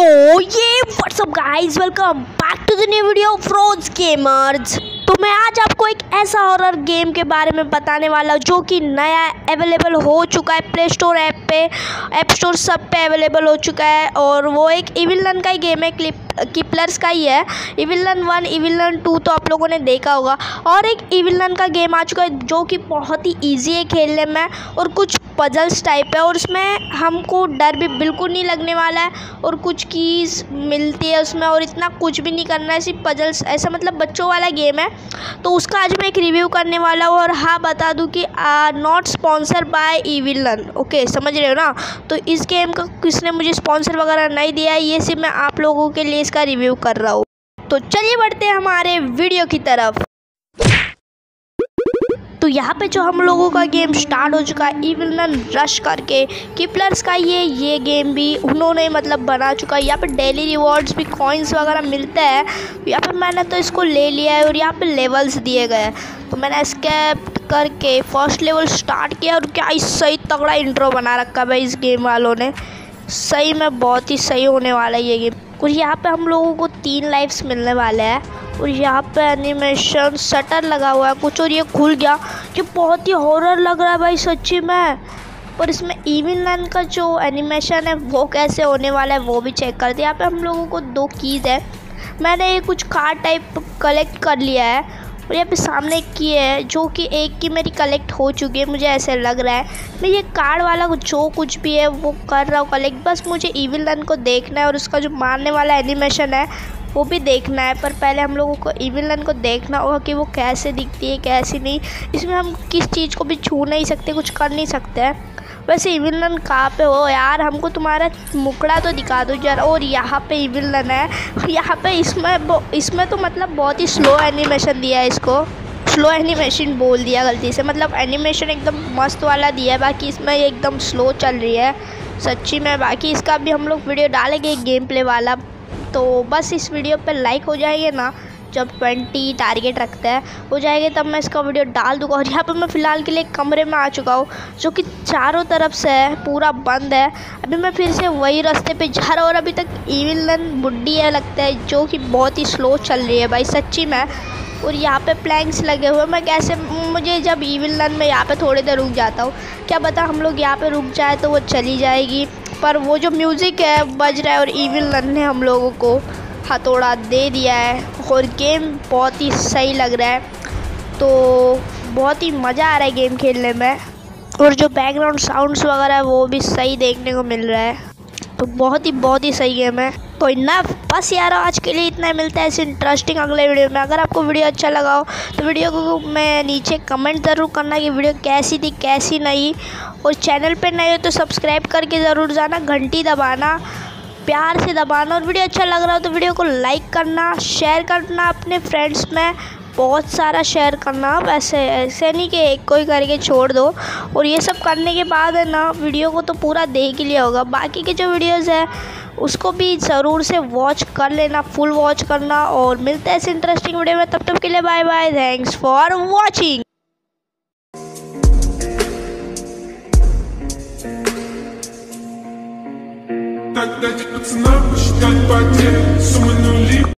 ये what's up guys, welcome back to the new video फ्रोज gamers. तो मैं आज आपको एक ऐसा हॉरर गेम के बारे में बताने वाला हूँ जो कि नया अवेलेबल हो चुका है प्ले स्टोर ऐप पे, ऐप स्टोर सब पे अवेलेबल हो चुका है। और वो एक इविल रन का ही गेम है, कीपलर्स का ही है। इविल रन 1, इविल रन 2 तो आप लोगों ने देखा होगा, और एक इविल रन का गेम आ चुका है जो कि बहुत ही ईजी है खेलने में और कुछ पजल्स टाइप है, और उसमें हमको डर भी बिल्कुल नहीं लगने वाला है और कुछ कीज़ मिलती है उसमें और इतना कुछ भी नहीं करना है, सिर्फ पजल्स, ऐसा मतलब बच्चों वाला गेम है। तो उसका आज मैं एक रिव्यू करने वाला हूँ। और हाँ, बता दूँ कि not sponsor by evil run, okay, समझ रहे हो ना। तो इस गेम का किसने मुझे स्पॉन्सर वगैरह नहीं दिया है, ये सिर्फ मैं आप लोगों के लिए इसका रिव्यू कर रहा हूँ। तो चलिए बढ़ते हैं हमारे वीडियो की तरफ। तो यहाँ पे जो हम लोगों का गेम स्टार्ट हो चुका है इविल रन रश करके, कीपलर्स का ये गेम भी उन्होंने मतलब बना चुका है। यहाँ पे डेली रिवॉर्ड्स भी, कॉइन्स वगैरह मिलते हैं। यहाँ पे मैंने तो इसको ले लिया है और यहाँ पे लेवल्स दिए गए हैं। तो मैंने एस्केप करके फर्स्ट लेवल स्टार्ट किया और क्या सही तगड़ा इंट्रो बना रखा है भाई इस गेम वालों ने, सही में बहुत ही सही होने वाला है ये गेम। और यहाँ पे हम लोगों को 3 लाइफ्स मिलने वाले हैं। और यहाँ पे एनिमेशन शटर लगा हुआ है कुछ, और ये खुल गया, ये बहुत ही हॉरर लग रहा है भाई सच्ची में। और इसमें इविल रन का जो एनिमेशन है वो कैसे होने वाला है वो भी चेक करते हैं। यहाँ पे हम लोगों को 2 कीज़ है, मैंने ये कुछ कार्ड टाइप कलेक्ट कर लिया है। और यहाँ पे सामने एक की है जो कि एक की मेरी कलेक्ट हो चुकी है, मुझे ऐसे लग रहा है। मैं ये कार्ड वाला जो कुछ भी है वो कर रहा हूँ कलेक्ट, बस मुझे इविल रन को देखना है और उसका जो मारने वाला एनिमेशन है वो भी देखना है। पर पहले हम लोगों को इविल रन को देखना होगा कि वो कैसे दिखती है कैसे नहीं। इसमें हम किस चीज़ को भी छू नहीं सकते, कुछ कर नहीं सकते हैं। वैसे इविल रन कहाँ पे हो यार, हमको तुम्हारा मुखड़ा तो दिखा दो जरा। और यहाँ पे इविल रन है, यहाँ पे इसमें तो मतलब बहुत ही स्लो एनिमेशन दिया है, इसको स्लो एनिमेशन बोल दिया गलती से, मतलब एनिमेशन एकदम मस्त वाला दिया है। बाकी इसमें ये एकदम स्लो चल रही है सच्ची में। बाकी इसका भी हम लोग वीडियो डालेंगे गेम प्ले वाला। तो बस इस वीडियो पे लाइक हो जाएंगे ना, जब 20 टारगेट रखते हैं हो जाएंगे तब मैं इसका वीडियो डाल दूँगा। और यहाँ पे मैं फ़िलहाल के लिए कमरे में आ चुका हूँ जो कि चारों तरफ से है, पूरा बंद है। अभी मैं फिर से वही रास्ते पे जा रहा हूँ और अभी तक इविल रन बुड्ढी है लगता है, जो कि बहुत ही स्लो चल रही है भाई सच्ची में। और यहाँ पे प्लैंक्स लगे हुए, मैं कैसे, मुझे जब इविल रन में यहाँ पे थोड़ी देर रुक जाता हूँ, क्या पता हम लोग यहाँ पे रुक जाए तो वो चली जाएगी। पर वो जो म्यूज़िक है बज रहा है और इविल रन ने हम लोगों को हथौड़ा दे दिया है और गेम बहुत ही सही लग रहा है। तो बहुत ही मज़ा आ रहा है गेम खेलने में, और जो बैकग्राउंड साउंड्स वगैरह है वो भी सही देखने को मिल रहा है। तो बहुत ही सही गेम है। तो इनफ, बस यार आज के लिए इतना, मिलता है ऐसे इंटरेस्टिंग अगले वीडियो में। अगर आपको वीडियो अच्छा लगा हो तो वीडियो को मैं नीचे कमेंट ज़रूर करना कि वीडियो कैसी थी कैसी नहीं। और चैनल पे नए हो तो सब्सक्राइब करके ज़रूर जाना, घंटी दबाना, प्यार से दबाना। और वीडियो अच्छा लग रहा हो तो वीडियो को लाइक करना, शेयर करना अपने फ्रेंड्स में, बहुत सारा शेयर करना। वैसे ऐसे नहीं कि एक कोई करके छोड़ दो। और ये सब करने के बाद है ना, वीडियो को तो पूरा देख ही लिया होगा, बाकी के जो वीडियोज़ है उसको भी ज़रूर से वॉच कर लेना, फुल वॉच करना। और मिलते हैं ऐसे इंटरेस्टिंग वीडियो में, तब तक के लिए bye bye, thanks for watching. Так дайте пацанам посчитать потери, суммы нули.